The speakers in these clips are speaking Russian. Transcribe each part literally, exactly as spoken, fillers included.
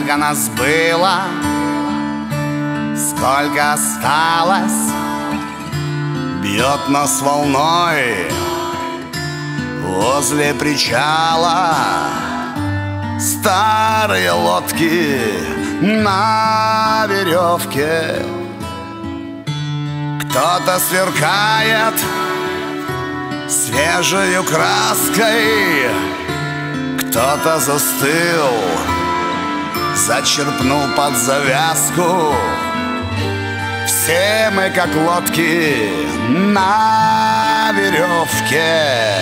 Сколько нас было, сколько осталось, бьет нас волной возле причала. Старые лодки на веревке, кто-то сверкает свежей краской, кто-то застыл, зачерпнул под завязку. Все мы как лодки на веревке.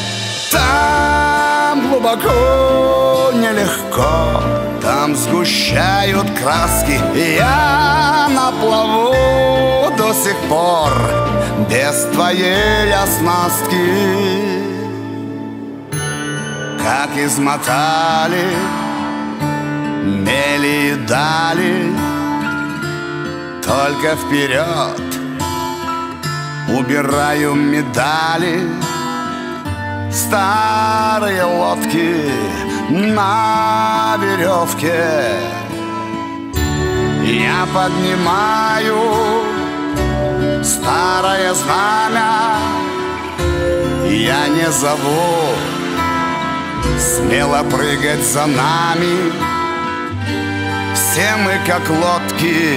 Там глубоко, нелегко, там сгущают краски. Я на плаву до сих пор без твоей оснастки. Как измотали мели и дали, только вперед убираю медали. Старые лодки на веревке я поднимаю старое знамя. Я не зову смело прыгать за нами. Все мы как лодки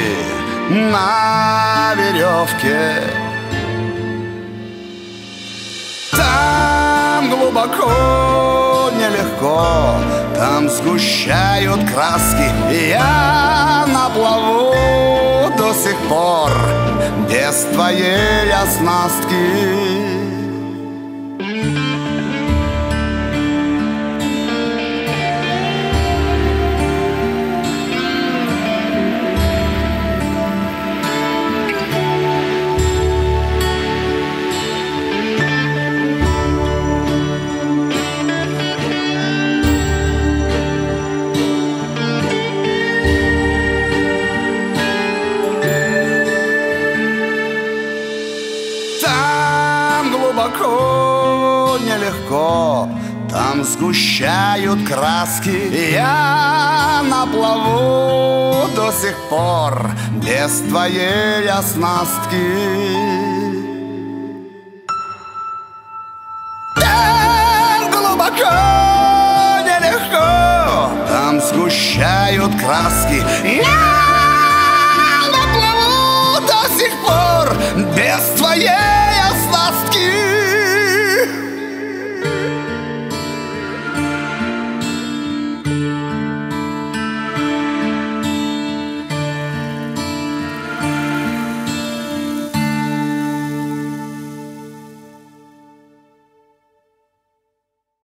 на веревке. Там глубоко, нелегко, там сгущают краски. Я на плаву до сих пор без твоей оснастки. Глубоко, нелегко, там сгущают краски. Я на плаву до сих пор без твоей оснастки. Там глубоко, нелегко, там сгущают краски. Я на плаву до сих пор без твоей